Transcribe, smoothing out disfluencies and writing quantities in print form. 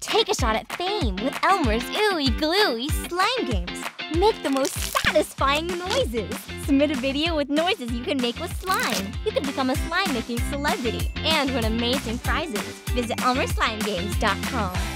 Take a shot at fame with Elmer's Ooey Gluey slime games. Make the most satisfying noises. Submit a video with noises you can make with slime. You can become a slime-making celebrity and win amazing prizes. Visit ElmerSlimeGames.com.